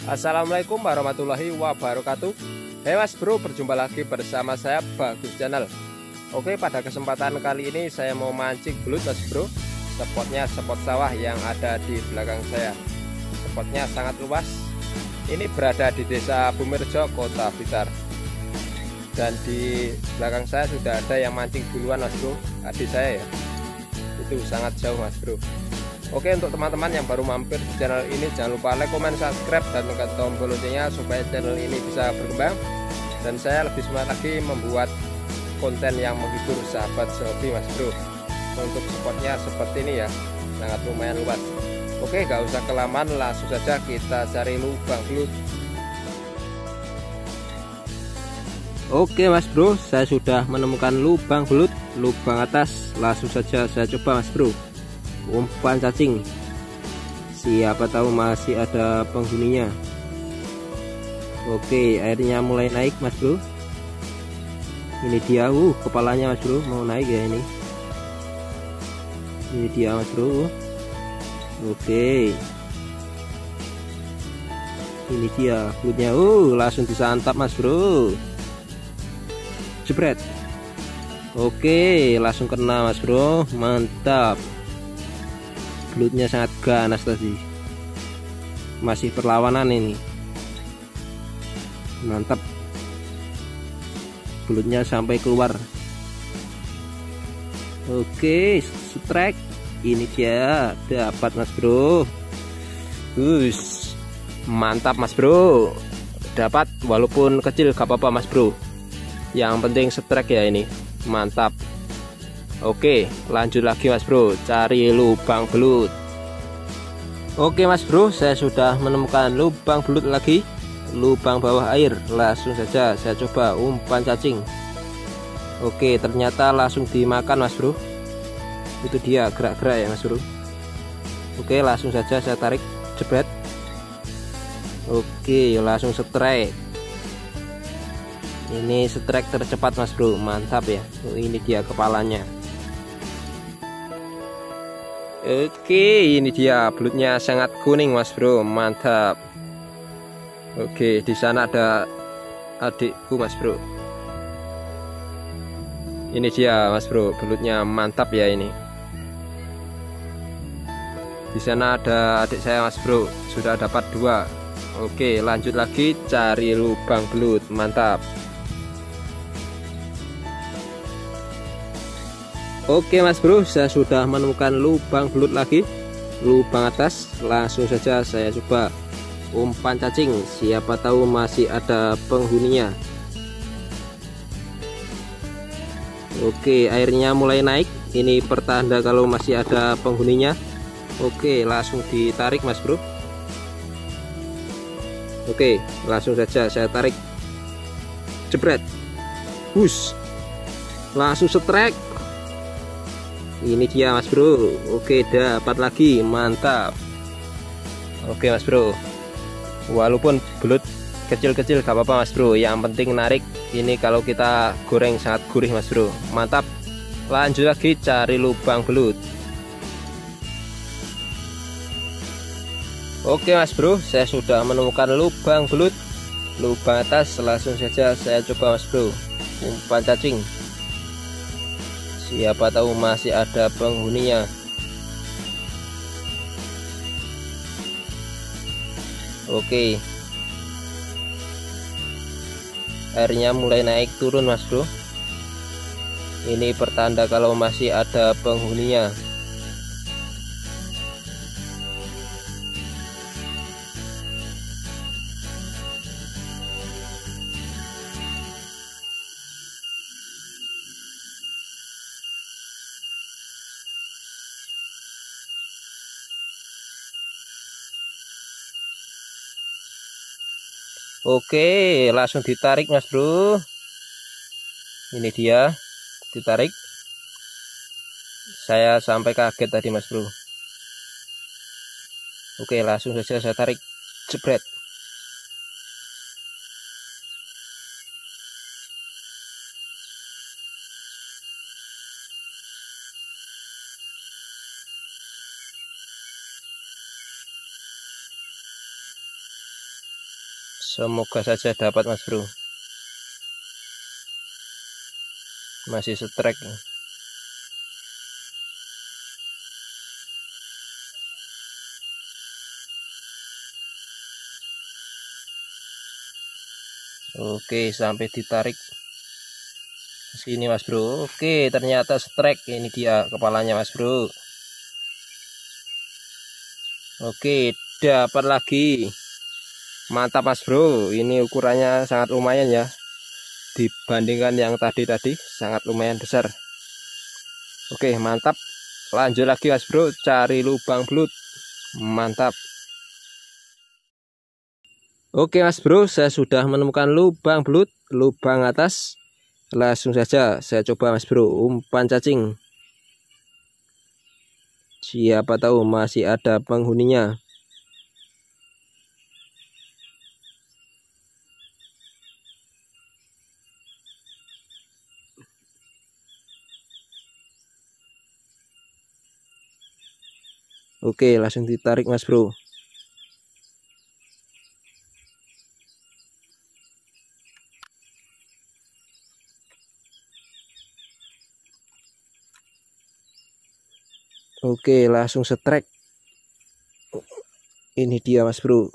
Assalamualaikum warahmatullahi wabarakatuh. Hey mas bro, berjumpa lagi bersama saya Bagus Channel. Oke, pada kesempatan kali ini saya mau mancing belut mas bro. Spotnya spot sawah yang ada di belakang saya. Spotnya sangat luas. Ini berada di desa Bumirjo, Kota Blitar. Dan di belakang saya sudah ada yang mancing duluan mas bro, adik saya ya. Itu sangat jauh mas bro. Oke, untuk teman-teman yang baru mampir di channel ini, jangan lupa like, comment, subscribe, dan tekan tombol loncengnya supaya channel ini bisa berkembang dan saya lebih semangat lagi membuat konten yang menghibur sahabat sehobi mas bro. Untuk spotnya seperti ini ya, sangat lumayan luas. Oke, gak usah kelamaan, langsung saja kita cari lubang belut. Oke mas bro, saya sudah menemukan lubang belut, lubang atas. Langsung saja saya coba mas bro. Umpan cacing, siapa tahu masih ada penghuninya. Oke, airnya mulai naik mas bro. Ini dia, kepalanya mas bro mau naik ya ini. Ini dia mas bro. Oke, ini dia belutnya. Langsung disantap mas bro. Jebret. Oke, langsung kena mas bro, mantap. Belutnya sangat ganas tadi, masih perlawanan ini, mantap. Belutnya sampai keluar. Oke, strike. Ini dia, dapat mas bro. Mantap mas bro, dapat walaupun kecil gak apa-apa mas bro, yang penting strike ya ini, mantap. Oke, lanjut lagi mas bro, cari lubang belut. Oke mas bro, saya sudah menemukan lubang belut lagi, lubang bawah air. Langsung saja saya coba umpan cacing. Oke, ternyata langsung dimakan mas bro. Itu dia, gerak-gerak ya mas bro. Oke, langsung saja saya tarik, jebret. Oke, langsung strike. Ini strike tercepat mas bro, mantap ya. Ini dia kepalanya. Oke, ini dia belutnya sangat kuning mas bro, mantap. Oke, di sana ada adikku mas bro. Ini dia mas bro, belutnya mantap ya ini. Di sana ada adik saya mas bro, sudah dapat 2. Oke, lanjut lagi cari lubang belut, mantap. Oke mas bro, saya sudah menemukan lubang belut lagi, lubang atas. Langsung saja saya coba umpan cacing, siapa tahu masih ada penghuninya. Oke, airnya mulai naik, ini pertanda kalau masih ada penghuninya. Oke, langsung ditarik mas bro. Oke, langsung saja saya tarik, jebret, langsung strike. Ini dia mas bro. Oke, dapat lagi, mantap. Oke mas bro, walaupun belut kecil-kecil gak apa-apa mas bro, yang penting narik. Ini kalau kita goreng sangat gurih mas bro, mantap. Lanjut lagi cari lubang belut. Oke mas bro, saya sudah menemukan lubang belut, lubang atas. Langsung saja saya coba mas bro, umpan cacing, siapa tahu masih ada penghuninya. Oke, airnya mulai naik turun mas bro. Ini pertanda kalau masih ada penghuninya. Oke, langsung ditarik mas bro. Ini dia, ditarik. Saya sampai kaget tadi mas bro. Oke, langsung saja saya tarik, jebret. Semoga saja dapat Mas Bro. Masih strike. Oke, sampai ditarik ke sini Mas Bro. Oke, ternyata strike. Ini dia kepalanya Mas Bro. Oke, dapat lagi. Mantap Mas Bro. Ini ukurannya sangat lumayan ya. Dibandingkan yang tadi sangat lumayan besar. Oke, mantap. Lanjut lagi Mas Bro, cari lubang belut. Mantap. Oke Mas Bro, saya sudah menemukan lubang belut, lubang atas. Langsung saja saya coba Mas Bro, umpan cacing. Siapa tahu masih ada penghuninya. Oke, langsung ditarik Mas Bro. Oke, langsung strike. Ini dia Mas Bro.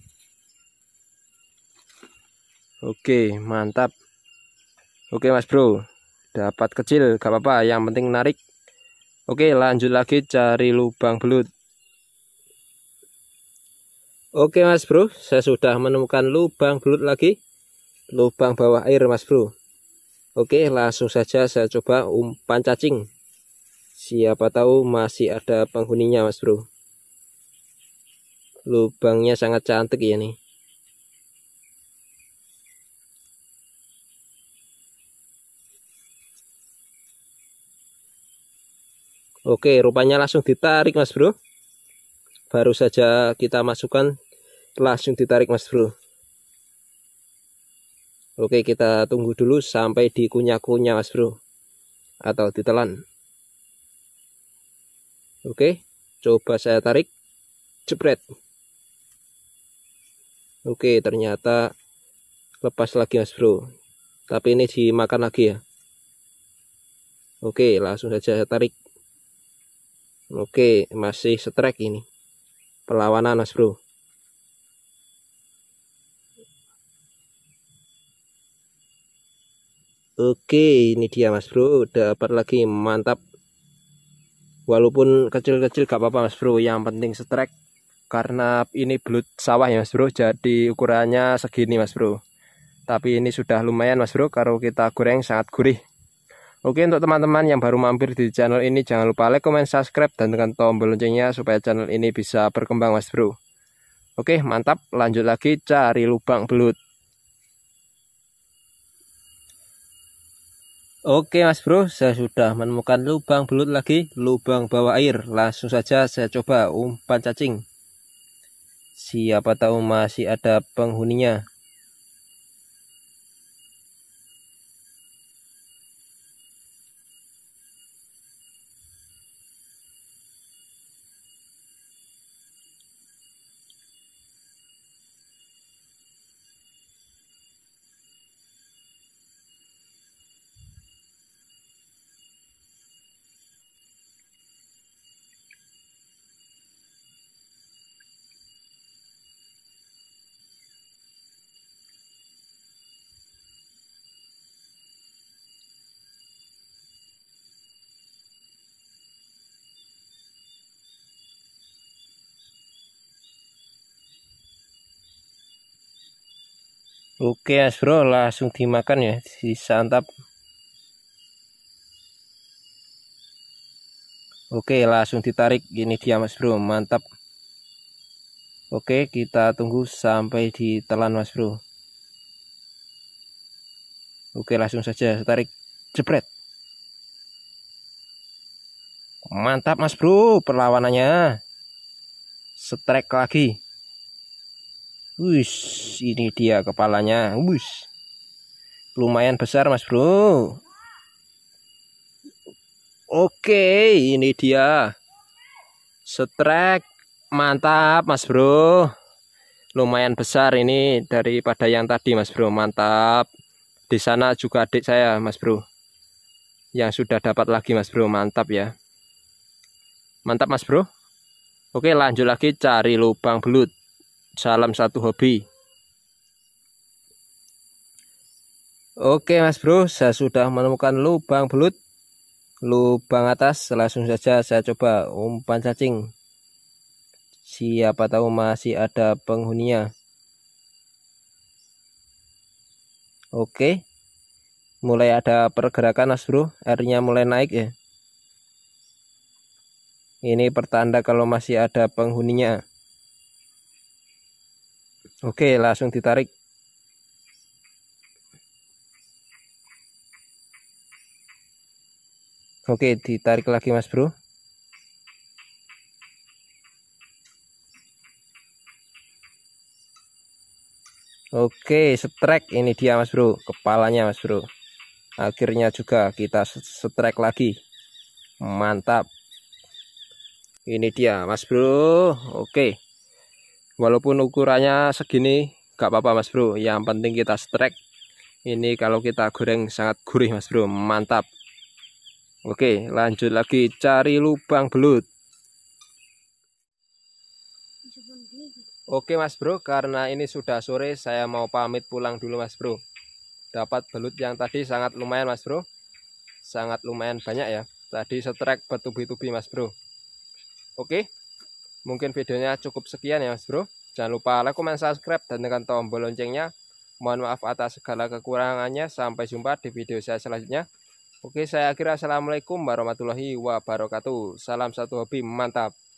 Oke, mantap. Oke Mas Bro, dapat kecil gak apa-apa, yang penting narik. Oke, lanjut lagi cari lubang belut. Oke Mas Bro, saya sudah menemukan lubang belut lagi. Lubang bawah air Mas Bro. Oke, langsung saja saya coba umpan cacing. Siapa tahu masih ada penghuninya Mas Bro. Lubangnya sangat cantik ya nih. Oke, rupanya langsung ditarik Mas Bro. Baru saja kita masukkan, langsung ditarik Mas Bro. Oke, kita tunggu dulu sampai dikunyah-kunyah Mas Bro, atau ditelan. Oke, coba saya tarik, jepret. Oke, ternyata lepas lagi Mas Bro, tapi ini dimakan lagi ya. Oke, langsung saja saya tarik. Oke, masih strike ini. Perlawanan Mas Bro. Oke, ini dia Mas Bro, dapat lagi, mantap. Walaupun kecil-kecil gak apa-apa Mas Bro, yang penting strike. Karena ini belut sawah ya Mas Bro, jadi ukurannya segini Mas Bro. Tapi ini sudah lumayan Mas Bro, kalau kita goreng sangat gurih. Oke, untuk teman-teman yang baru mampir di channel ini, jangan lupa like, comment, subscribe, dan tekan tombol loncengnya supaya channel ini bisa berkembang Mas Bro. Oke, mantap. Lanjut lagi cari lubang belut. Oke Mas Bro, saya sudah menemukan lubang belut lagi, lubang bawah air. Langsung saja saya coba umpan cacing. Siapa tahu masih ada penghuninya. Oke Mas Bro, langsung dimakan ya, disantap. Oke, langsung ditarik. Ini dia Mas Bro, mantap. Oke, kita tunggu sampai ditelan Mas Bro. Oke, langsung saja tarik, jepret. Mantap Mas Bro, perlawanannya. Strike lagi. Wis, ini dia kepalanya. Wis, lumayan besar Mas Bro. Oke, ini dia strike. Mantap Mas Bro. lumayan besar ini daripada yang tadi Mas Bro. Mantap. Di sana juga adik saya Mas Bro yang sudah dapat lagi Mas Bro. Mantap ya. Mantap Mas Bro. Oke, lanjut lagi cari lubang belut. Salam satu hobi. Oke Mas Bro, saya sudah menemukan lubang belut. Lubang atas, langsung saja saya coba umpan cacing. Siapa tahu masih ada penghuninya. Oke, mulai ada pergerakan Mas Bro, airnya mulai naik ya. Ini pertanda kalau masih ada penghuninya. Oke, langsung ditarik. Oke, ditarik lagi Mas Bro. Oke, strike. Ini dia Mas Bro, kepalanya Mas Bro. Akhirnya juga kita strike lagi. Mantap. Ini dia Mas Bro. Oke. Walaupun ukurannya segini gak apa-apa Mas Bro. Yang penting kita strike. Ini kalau kita goreng sangat gurih Mas Bro. Mantap. Oke, lanjut lagi cari lubang belut. Oke Mas Bro, karena ini sudah sore, saya mau pamit pulang dulu Mas Bro. Dapat belut yang tadi sangat lumayan Mas Bro. Sangat lumayan banyak ya. Tadi strike bertubi-tubi Mas Bro. Oke, mungkin videonya cukup sekian ya Mas Bro. Jangan lupa like, comment, subscribe, dan tekan tombol loncengnya. Mohon maaf atas segala kekurangannya. Sampai jumpa di video saya selanjutnya. Oke, saya akhiri. Assalamualaikum warahmatullahi wabarakatuh. Salam satu hobi, mantap.